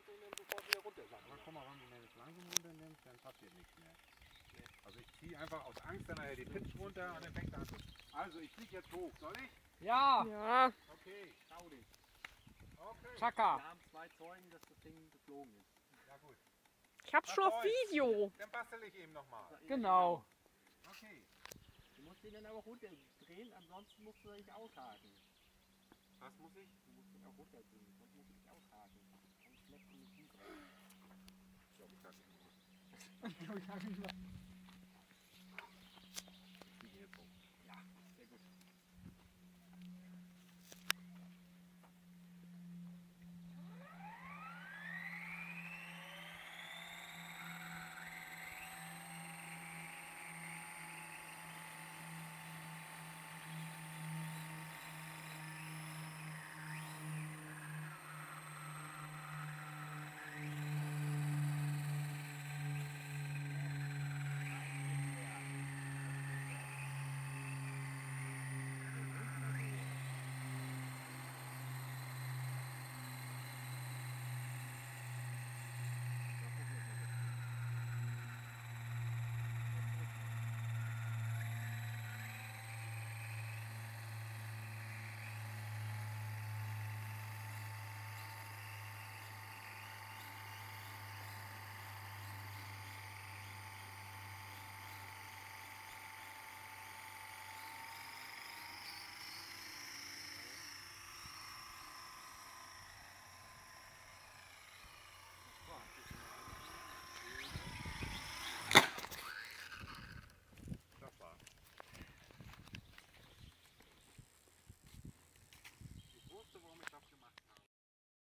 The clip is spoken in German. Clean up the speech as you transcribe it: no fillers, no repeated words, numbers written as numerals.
und dann sofort wieder runtersammeln. Aber guck mal, wenn du das langsam runternimmst, dann passiert nichts mehr. Also ich ziehe einfach aus Angst dann nachher die Pitch runter und dann fängt er an zu. Also ich fliege jetzt hoch, soll ich? Ja! Ja. Okay. Schau dich. Okay. Chaka! Wir haben 2 Zeugen, dass das Ding geflogen ist. Ja gut. Ich hab's schon auf Video. Dann bastel ich eben nochmal. Genau. Okay. Du musst den dann aber runterdrehen, ansonsten musst du dich aushaken. Was muss ich? Du musst den auch runterdrehen, sonst musst du dich aushaken. Sonst lässt du nicht hinkommen. Ich glaube, ich kann nicht.